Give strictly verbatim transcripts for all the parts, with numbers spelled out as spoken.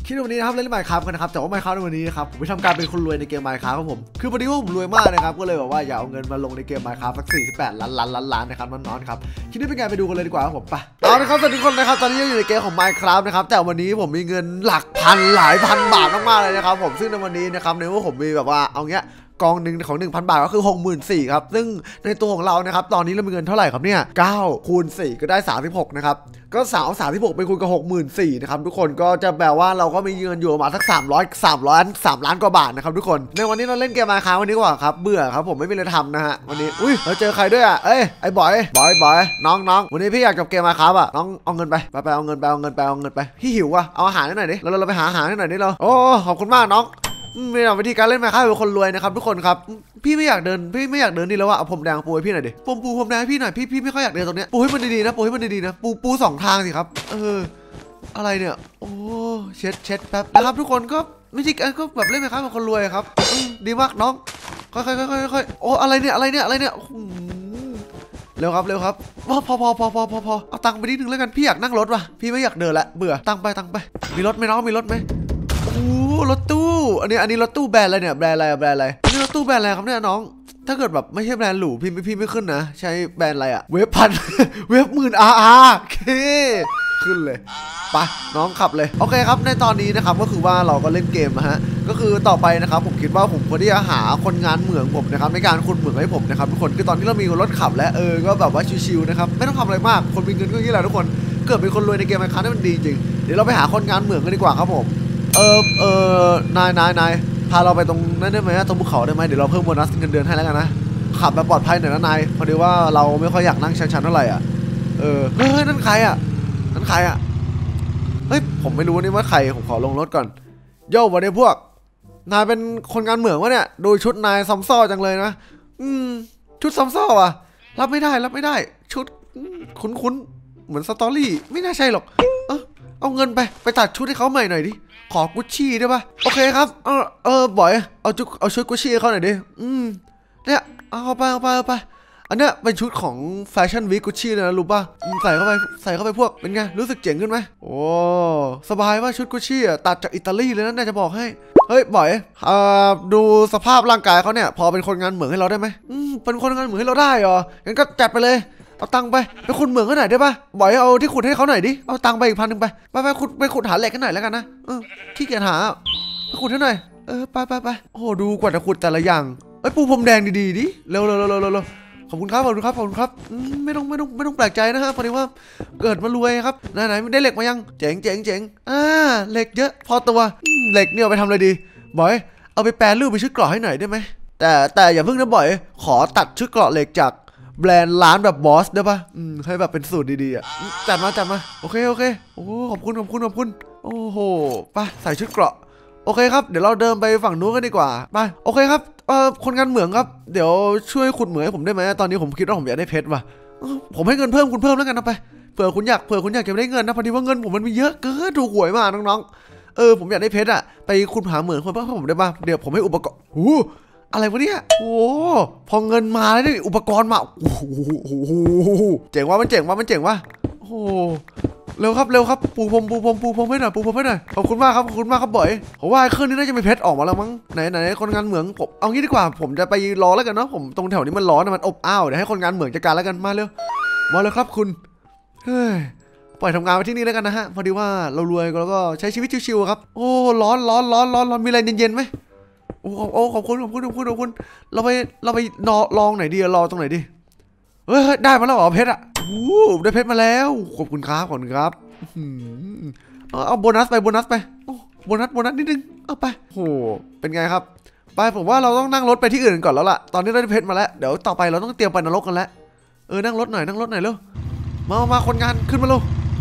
คิดวันนี้นะครับเล่นไมค์ครับกันนะครับแต่ว่าไมค์ครับในวันนี้นะครับผมไปทำการเป็นคนรวยในเกมไมค์ครับครับผมคือพอดีว่าผมรวยมากนะครับก็เลยแบบว่าอยากเอาเงินมาลงในเกมไมค์ครับสักสี่สิบแปดล้านล้านล้านล้านนะครับน้องๆครับคิดว่าเป็นไงไปดูกันเลยดีกว่าครับผมไปเอาละครับสวัสดีคนนะครับตอนนี้อยู่ในเกมของไมค์ครับนะครับแต่วันนี้ผมมีเงินหลักพันหลายพันบาทมากๆเลยนะครับผมซึ่งในวันนี้นะครับในว่าผมมีแบบว่าเอาเงี้ยกองหนึ่งของ หนึ่งพัน บาทก็คือ หกหมื่นสี่พัน ครับซึ่งในตัวของเรานะครับตอนนี้เรามีเงินเท่าไหร่ครับเนี่ยเก้าคูณสี่ก็ได้สามสิบหกนะครับก็สาม สามสิบหกเป็นคูณกับ หกหมื่นสี่พัน นะครับทุกคนก็จะแปลว่าเราก็มีเงินอยู่ประมาณสักสามร้อย สามร้อย สามล้านกว่าบาทนะครับทุกคนในวันนี้เราเล่นเกมมาค้าวันนี้ก่อนครับเบื่อครับผมไม่มีอะไรทำนะฮะวันนี้อุ้ยเราเจอใครด้วยอ่ะเอ้ยไอ้บอยบอยบอยน้องน้องวันนี้พี่อยากจบเกมมาครับอ่ะน้องเอาเงินไปไปไปเอาเงินไปเอาเงินไปเอาเงินไปพี่หิวอ่ะเอาอาหารให้หน่อยดิเราเราไปหาอาหารให้หน่อยดิเราโอ้ขอบคุณมากน้องมีวิธีการเล่นมาค้าเป็นคนรวยนะครับทุกคนครับพี่ไม่อยากเดินพี่ไม่อยากเดินดีแล้วว่าเอาผมแดงปูให้พี่หน่อยดิผมปูผมแดงให้พี่หน่อยพี่พี่ไม่ค่อยอยากเดินตรงเนี้ยปูให้มันดีๆนะปูให้มันดีๆนะปูปูสองทางสิครับเอออะไรเนี่ยโอ้เช็ดเช็ดแป๊บนะครับทุกคนก็วิธีการก็แบบเล่นมาค้าเป็นคนรวยครับดีมากน้องค่อยๆค่อยๆค่อยๆโอ้อะไรเนี่ยอะไรเนี่ยอะไรเนี่ยเร็วครับเร็วครับพอพอพอพอพอพอพอเอาตังค์ไปนิดนึงแล้วกันพี่อยากนั่งรถว่ะพี่ไม่อยากเดินละเบื่อตังค์ไปตังค์ไปมีรถไหมน้องมีรถไหมโอ้รถตู้อันนี้อันนี้รถตู้แบรนด์อะไรเนี่ยแบรนด์อะไรแบรนด์อะไรอันนี้รถตู้แบรนด์อะไรครับเนี่ยน้องถ้าเกิดแบบไม่ใช่แบรนด์หรูพี่พี่ไม่ขึ้นนะใช้แบรนด์อะไรอะเว็บพัน เว็บหมื่นอาร์อาร์เคขึ้นเลยไปน้องขับเลยโอเคครับในตอนนี้นะครับก็คือว่าเราก็เล่นเกมนะฮะก็คือต่อไปนะครับผมคิดว่าผมควรที่จะหาคนงานเหมืองผมนะครับในการขุดเหมืองให้ผมนะครับทุกคนคือตอนนี้เรามีรถขับและเออก็แบบว่าชิวๆนะครับไม่ต้องทำอะไรมากคนมีเงินก็อย่างนี้แหละทุกคนเกิดเป็นคนรวยในเกมไมค์ครับนี่มันดีจริงเดี๋ยวเราไปหาคนงานเหมืองกันดีกว่าครับผมเออเออนายนายนายพาเราไปตรงนั้นได้ไหมตรงภูเขาได้ไหมเดี๋ยวเราเพิ่มโบนัสเงินเดือนให้แล้วกันนะขับแบบปลอดภัยหน่อยนะนายพอดีว่าเราไม่ค่อยอยากนั่งชันๆเท่าไหร่อ่ะเออเฮ้ยนั่นใครอ่ะนั่นใครอ่ะเฮ้ยผมไม่รู้นี่ว่าใครผมขอลงรถก่อนโย่วันนี้พวกนายเป็นคนงานเหมืองวะเนี่ยดูชุดนายซ้ำซ้อจังเลยนะอืมชุดซ้ำซ้ออ่ะรับไม่ได้รับไม่ได้ชุดคุ้นๆเหมือนสตอรี่ไม่น่าใช่หรอกเออเอาเงินไปไปตัดชุดให้เขาใหม่หน่อยดิขอกุชชี่ได้ปะโอเคครับเออเออบ่อยเอาชุดเอาชุดกุชชี่ให้เขาหน่อยดิอืมเนี่ยเอาไปเอาไปเอาไปอันเนี้ยเป็นชุดของแฟชั่นวีคกุชชี่เลยนะรู้ป่ะใส่เข้าไปใส่เข้าไปพวกเป็นไงรู้สึกเจ๋งขึ้นไหมโอ้สบายว่าชุดกุชชี่อ่ะตัดจากอิตาลีเลยนะน่าจะบอกให้เฮ้ยบ่อยเอ่อดูสภาพร่างกายเขาเนี่ยพอเป็นคนงานเหมืองให้เราได้ไหมอืมเป็นคนงานเหมืองให้เราได้เหรองั้นก็จัดไปเลยเอาตังค์ไปไปขุดเหมืองกันหน่อยได้ปะบ่อยเอาที่ขุดให้เขาหน่อยดิเอาตังค์ไปอีกพันหนึ่งไปไปไปขุดไปขุดหาเหล็กกันหน่อยแล้วกันนะเออขี้เกียจหาไปขุดให้หน่อยเออไปไปไปโอ้ดูกว่าจะขุดแต่ละอย่างเอ้ยปูพรมแดงดีๆดิเร็วเร็วเร็วเร็วเร็วขอบคุณครับขอบคุณครับขอบคุณครับไม่ต้องไม่ต้องไม่ต้องแปลกใจนะฮะพอดีว่าเกิดมารวยครับไหนไหนได้เหล็กมายังเจ๋งเจ๋งเจ๋งอ่าเหล็กเยอะพอตัวเหล็กเนี่ยเอาไปทำอะไรดีบ่อยเอาไปแปรรูปไปชุดเกราะให้หน่อยได้ไหมแต่แต่อย่าเพิ่งนะบ่อยขอตัดชุดเกราะเหล็กจากแบรนด์ร้านแบบบอสได้ปะอืมให้แบบเป็นสูตรดีๆอ่ะจัดมาจัดมาโอเคโอเคโอ้ขอบคุณขอบคุณขอบคุณโอ้โหไปใส่ชุดเกราะโอเคครับเดี๋ยวเราเดินไปฝั่งนู้นกันดีกว่าไปโอเคครับเอ่อคนงานเหมืองครับเดี๋ยวช่วยขุดเหมืองให้ผมได้ไหมตอนนี้ผมคิดว่าผมอยากได้เพชรว่ะผมให้เงินเพิ่มคุณเพิ่มแล้วกันนะไปเผื่อคุณอยากเผื่อคุณอยากจะได้เงินนะพอดีว่าเงินผมมันมีเยอะเกินถูกหวยมากน้องๆเออผมอยากได้เพชรอ่ะไปขุดหาเหมืองคนเพิ่มให้ผมได้ป่ะเดี๋ยวผมให้อุปกรณ์หูอะไรวะเนี่ยโอ้พอเงินมาแล้วนี่อุปกรณ์มาโอ้โหเจ๋งว่ามันเจ๋งว่ามันเจ๋งว่าโอ้เร็วครับเร็วครับปูพรมปูพรมปูพรมให้หน่อยปูพรมให้หน่อยขอบคุณมากครับขอบคุณมากครับบ่อยผมว่าเครื่องนี้น่าจะมีเพชรออกมาแล้วมั้งไหนไหนคนงานเหมืองผมเอางี้ดีกว่าผมจะไปรอแล้วกันเนาะผมตรงแถวนี้มันร้อนมันอบอ้าวเดี๋ยวให้คนงานเหมืองจัดการแล้วกันมาเร็วมาเลยครับคุณเฮ้ยปล่อยทำงานไปที่นี่แล้วกันนะฮะพอดีว่าเรารวยแล้วก็ใช้ชีวิตชิวๆครับโอ้ร้อนร้อนร้อนร้อนร้อนมีอะไรเย็นๆไหมโอ้โอ้ขอบคุณขอบคุณขอบคุณขอบคุณเราไปเราไปนอลองไหนดีรอตรงไหนดีเฮ้ยได้มาแล้วเหรอเพชรอ่ะโอ้ได้เพชรมาแล้วขอบคุณครับขอบคุณครับเอาโบนัสไปโบนัสไปโบนัสโบนัสนิดนึงเอาไปโหเป็นไงครับไปผมว่าเราต้องนั่งรถไปที่อื่นก่อนแล้วล่ะตอนนี้ได้เพชรมาแล้วเดี๋ยวต่อไปเราต้องเตรียมไปนรกกันแล้วเออนั่งรถหน่อยนั่งรถหน่อยเร็วมามาคนงานขึ้นมาเร็ว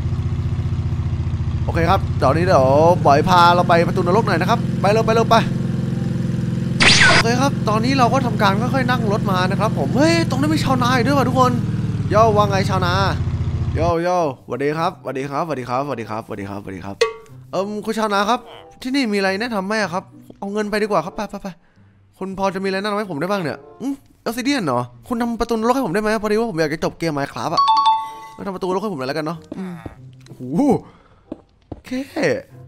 โอเคครับตอนนี้เดี๋ยวบ่อยพาเราไปประตูนรกหน่อยนะครับไปเร็วไปเร็วไปโอเคครับตอนนี้เราก็ทำการค่อยๆนั่งรถมานะครับผมเฮ้ยตรงนี้มีชาวนาด้วยว่ะทุกคนย่อว่าไงชาวนาโยโย่สวัสดีครับสวัสดีครับสวัสดีครับสวัสดีครับสวัสดีครับสวัสดีครับเอิมคุณชาวนาครับที่นี่มีอะไรแนะนำไหมครับเอาเงินไปดีกว่าครับไปไปไปคุณพอจะมีอะไรแนะนำให้ผมได้บ้างเนี่ยอืมออสซิเดียนเหรอคุณทำประตูนรกให้ผมได้ไหมพอดีว่าผมอยากจะจบเกมไมค์ครับอ่ะทำประตูนรกให้ผมหน่อยแล้วกันเนาะโอ้โหโอเค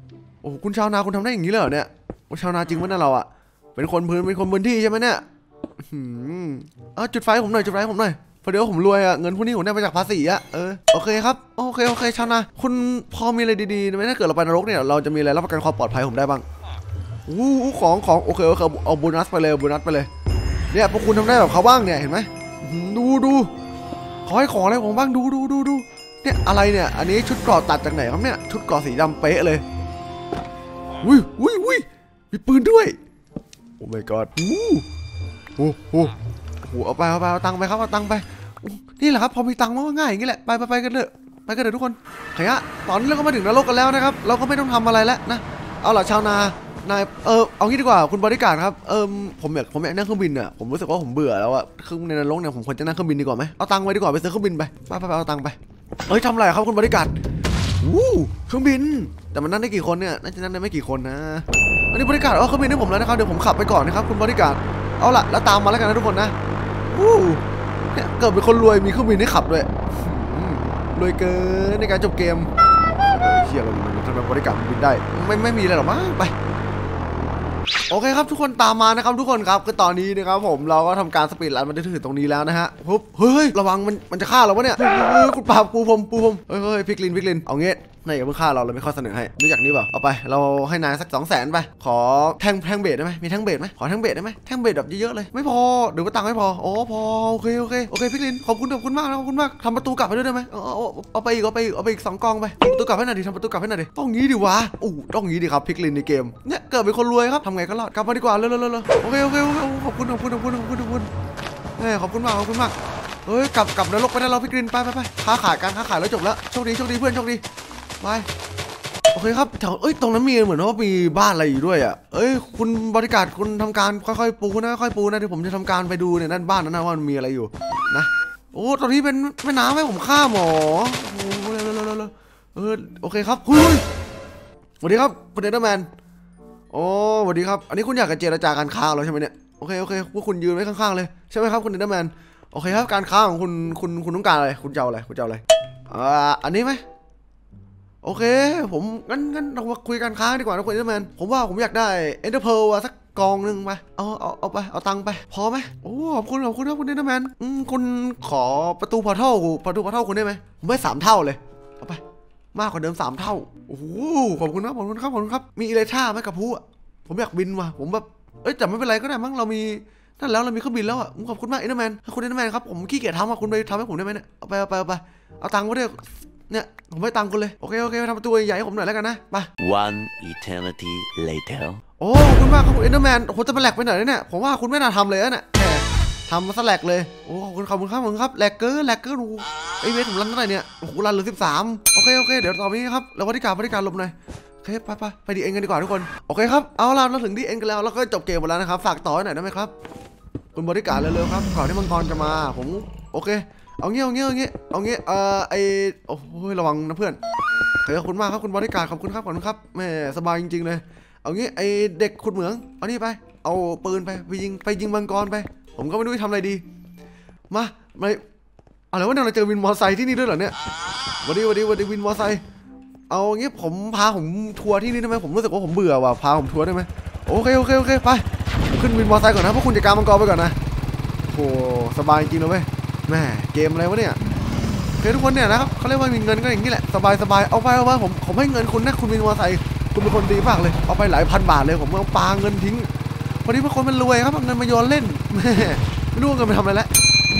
โอ้คุณชาวนาคุณทำได้อย่างนี้เลยเหรอเนี่ยชาวนาจริงวะเนี่ยเราอะเป็นคนพื้นเป็นคนพื้นที่ใช่ไหมเนี่ยเออจุดไฟผมหน่อยจุดไฟผมหน่อยพอเดี๋ยวผมรวยอะเงินพวกนี้ผมได้มาจากภาษีอะเออโอเคครับโอเคโอเคชาวนาคุณพอมีอะไรดีๆไหมถ้าเกิดเราไปนรกเนี่ยเราจะมีอะไรรับประกันความปลอดภัยผมได้บ้างอู้ของของโอเคโอเคเอาโบนัสไปเลยโบนัสไปเลยเนี่ยพวกคุณทำได้แบบเขาบ้างเนี่ยเห็นไหมดูดูขอให้ของอะไรของบ้างดูดูดูดูเนี่ยอะไรเนี่ยอันนี้ชุดเกราะตัดจากไหนครับเนี่ยชุดเกราะสีดำเป๊ะเลยอุ้ยอุ้ยอุ้ยมีปืนด้วยโอ้ my god โอ้โหโอ้โหเอาไปเอาไปเอาตังค์ไปครับเอาตังค์ไปนี่แหละครับพอมีตังค์มันก็ง่ายอย่างนี้แหละไปไปไปกันเถอะไปกันเถอะทุกคนขยะตอนนี้เราก็มาถึงนรกกันแล้วนะครับเราก็ไม่ต้องทำอะไรแล้วนะเอาล่ะชาวนานายเออเอางี้ดีกว่าคุณบริการครับเออผมอยากผมอยากนั่งเครื่องบินอ่ะผมรู้สึกว่าผมเบื่อแล้วอ่ะคือในนรกเนี่ยผมควรจะนั่งเครื่องบินดีกว่าไหมเอาตังค์ไว้ดีกว่าไปซื้อเครื่องบินไปไปไปเอาตังค์ไปเอ้ยทำไรครับคุณบริการวู้เครื่องบินแต่มันนั่งได้กี่คนเนี่ยน่าจะนั่งได้ไม่กี่คนนะอันนี้บริการเอาเครื่องบินให้ผมแล้วนะครับเดี๋ยวผมขับไปก่อนนะครับคุณบริการเอาล่ะแล้วตามมาแล้วกันนะทุกคนนะวู้เนี่ยเกิดเป็นคนรวยมีเครื่องบินให้ขับด้วยรวยเกินในการจบเกมเชี่ยเราทำไมบริการบินได้ไม่ไม่มีอะไรหรอกมั้งไปโอเคครับทุกคนตามมานะครับทุกคนครับคือตอนนี้นะครับผมเราก็ทำการสปีดรันมาถึงตรงนี้แล้วนะฮะปุ๊บเฮ้ยระวังมันมันจะฆ่าเราวะเนี่ยคุณปราบปูผมปูผมเฮ้ยเฮ้ยพิกลินพิกลินเอางี้นายอย่าเพิ่งฆ่าเราเราไม่ข้อเสนอให้รู้จักนี้เปล่าเอาไปเราให้นายสักสองแสนไปขอแท่งแท่งเบสได้ไหมมีแท่งเบสไหมขอแท่งเบสได้ไหมแท่งเบสแบบเยอะๆเลยไม่พอเดี๋ยวก็ตังค์ไม่พอโอ้พอโอเคโอเคโอเคพิกลินขอบคุณขอบคุณมากนะขอบคุณมากทำประตูกลับไปด้วยได้ไหมเอาเอาเอาไปอีกเอาไปอีกเอาไปอีกสองกองไปประตูกลับให้หน่อยดิทำประตูกลับให้หน่อยดิต้องงี้ดิวะอู้ต้องงี้ดิครับพิกลินในเกมเนี่ยเกิดเป็นคนรวยครับทำไงก็รอดกลับมาดีกว่าเร็วๆๆโอเคโอเคโอเคขอบคุณขอบคุณขอบคุณขอบคุณขอบคุณเฮ้ยขอบคุณมากขอบคุณมากเฮ้ยกลับกลับนรกไปได้เราพิกลินไปไปไปค้าขายกันค้าขายแล้วจบแล้วโชคดีโชคดีเพื่อนโชคดีไปโอเคครับแถวเอ้ยตรงนั้นมีเหมือนว่ามีบ้านอะไรอยู่ด้วยอ่ะเอ้ยคุณบริการคุณทำการค่อยๆปูนะค่อยๆปูนะที่ผมจะทำการไปดูเนี่ยนั่นบ้านนั้นนะว่ามันมีอะไรอยู่นะโอ้ตอนนี้เป็นแม่น้ำให้ผมข้ามหรอโอ้เร็วเร็วเร็วเออโอเคครับคุยสวัสดีครับคุณเดนเดอร์แมนโอ้สวัสดีครับอันนี้คุณอยากจะเจรจาการค้าเหรอใช่ไหมเนี่ยโอเคโอเคพวกคุณยืนไว้ข้างๆเลยใช่ไหมครับคุณเดนเดอร์แมนโอเคครับการค้าของคุณคุณคุณต้องการอะไรคุณจะเอาอะไรคุณจะเอาอะไรอ่าอันนี้ไหมโอเคผมงั้นงั้นเรามาคุยการค้าดีกว่านะคุณเดนเดอร์แมนผมว่าผมอยากได้เอ็นเตอร์เพลสักกองหนึ่งไปเอาเอาเอาไปเอาตังค์ไปพอไหมโอ้ขอบคุณขอบคุณครับคุณเดนเดอร์แมนอืมคุณขอประตูพอร์ทัลประตูพอร์ทัลคุณได้ไหมผมไม่สามเท่าเลยเอาไปมากกว่าเดิมสามเท่าโอ้โหขอบคุณครับขอบคุณครับขอบคุณครับมีอิเลท่าไหมกับผู้ผมอยากบินว่ะผมแบบเอ้ยแต่ไม่เป็นไรก็ได้มั้งเรามีนั่นแล้วเรามีเครื่องบินแล้วอ่ะขอบคุณมากเอ็นเดอร์แมนคุณเอ็นเดอร์แมนครับผมขี้เกียจทำอ่ะคุณไปทำให้ผมได้ไหมเนี่ยเอาไปเอาไปเอาไปเอาตังค์มาด้วยเนี่ยผมให้ตังค์คุณเลยโอเคโอเคทำประตูใหญ่ให้ผมหน่อยแล้วกันนะไป One eternity later โอ้ขอบคุณมากครับคุณเอ็นเดอร์แมนโอ้โหจะมาแหลกไปไหนเนี่ยผมว่าคุณไม่น่าทำเลยนะเนี่ยแหมทำมาซะแหลกเลยโอ้ขอบคุณขอบคุณครับขอบคุณครับแหลกเกินแหลกเกินโอ้ไอเวทผมรันเท่าไหร่เนี่ยโอ้โหรันเหลือสิบสามโอเคโอเคเดี๋ยวต่อไปนี้ครับเราบริการบริการลมหน่อยโอเคไปไปไปดีเอ็นกันดีกว่าทุกคนโอเคครับเอาล่ะเราถึงดีเอ็นกันแล้วแล้วก็จบเกมหมดแล้วนะครับฝากต่อหน่อยได้ไหมครับคุณบริการเร็วๆครับก่อนที่มังกรจะมาผมโอเคเอาเงี้ยเอาเงี้ยเอาเงี้ยเอาเงี้ยเอ่อไอโอ้ยระวังนะเพื่อนขอบคุณมากครับคุณบริการขอบคุณครับขอบคุณครับแม่สบายจริงๆเลยเอางี้ไอเด็กขุดเหมืองเอานี่ไปเอาปืนไปไปยิงไปยิงมังกรไปผมก็ไม่รู้จะทำอะไรดีมาไม่อะไรวะเนี่ยเราเจอวินมอเตอร์ไซค์ที่นี่ด้วยเหรอเนี่ยวันนี้วันนี้วันนี้วินมอเตอร์ไซค์เอางี้ผมพาผมทัวร์ที่นี่ได้ไหมผมรู้สึกว่าผมเบื่อว่ะพาผมทัวร์ได้ไหมโอเคโอเคโอเคไปขึ้นวินมอเตอร์ไซค์ก่อนนะพวกคุณจัดการมังกรไปก่อนนะโอ้สบายจริงเลยเว้ยแม่เกมอะไรวะเนี่ยโอเคทุกคนเนี่ยนะครับเขาเรียกว่ามีเงินก็อย่างนี้แหละสบายสบายเอาไปเอาไปผมผมให้เงินคุณนะคุณวินมอเตอร์ไซค์คุณเป็นคนดีมากเลยเอาไปหลายพันบาทเลยผมเอาปาเงินทิ้งพอดีพวกคนมันรวยครับเอาเงินมาโยนเล่นแม่ไม่รู้เงินไปทำอะไรแล้ว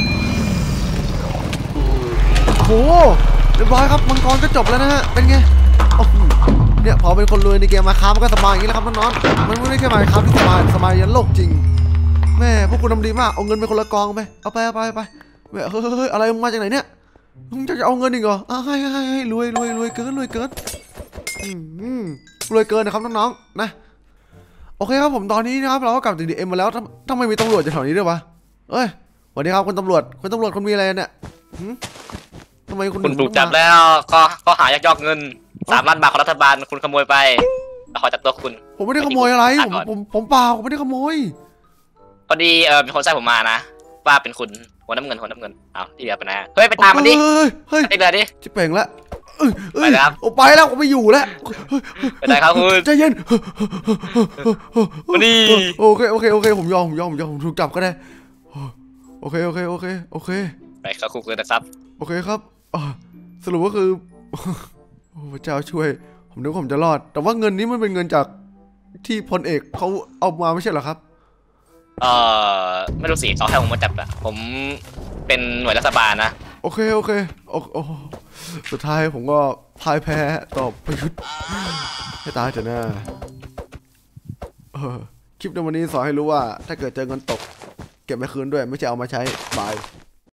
โอ้โหเรียบร้อยครับมังกรก็จบแล้วนะฮะเป็นไงเนี่ยพอเป็นคนรวยในเกมมาค้ามันก็สบายอย่างนี้แหละครับน้องๆมันไม่ได้แค่มาค้าที่สบายสบายยันโลกจริงแม่พวกคุณทำดีมากเอาเงินไปคนละกองไปเอาไปเอาไปไปแม่เฮ้ยอะไรมาจากไหนเนี่ยมึงจะเอาเงินอีกเหรอให้ให้ให้รวยรวยรวยเกินรวยเกินรวยเกินนะครับน้องๆนะโอเคครับผมตอนนี้นะครับเราก็กลับถึงดีเอ็มมาแล้วทำไมมีตำรวจอยู่แถวนี้ด้วยวะเอ้ยสวัสดีครับคุณตำรวจคุณตำรวจคุณมีอะไรเนี่ยทำไมคุณคุณถูกจับแล้วก็ก็หายักยอกเงินสามล้านบาทของรัฐบาลคุณขโมยไปแล้วขอจับตัวคุณผมไม่ได้ขโมยอะไรผมผมผมเปล่าผมไม่ได้ขโมยพอดีเออมีคนแจ้งผมมานะว่าเป็นคุณหัวน้ำเงินหัวน้ำเงินเอาที่เหลือไปไหนเฮ้ยไปตามมันดิเฮ้ยไอ้เรือดิจิเป่งละเอ้ยไปแล้วครับโอ้ไปแล้วผมไม่อยู่แล้วไปไหนครับคุณใจเย็นมานี่โอเคโอเคโอเคผมยอมผมยอมผมยอมผมถูกจับก็ได้โอเคโอเคโอเคโอเคไปเข้าคุกเลยนะครับโอเคครับอ่าสรุปก็คือ โอ้พระเจ้าช่วยผมนึกว่าผมจะรอด แต่ว่าเงินนี้มันเป็นเงินจากที่พลเอกเขาเอามาไม่ใช่เหรอครับเอ่อไม่รู้สิเขาให้ผมมาจับอะผมเป็นหน่วยรัฐบาลนะโอเคโอเคโอโอสุดท้ายผมก็พ่ายแพ้ต่อประยุทธ์ให้ตายเถอะนะเออคลิปในวันนี้สอนให้รู้ว่าถ้าเกิดเจอเงินตก เก็บไปคืนด้วยไม่ใช่เอามาใช้บาย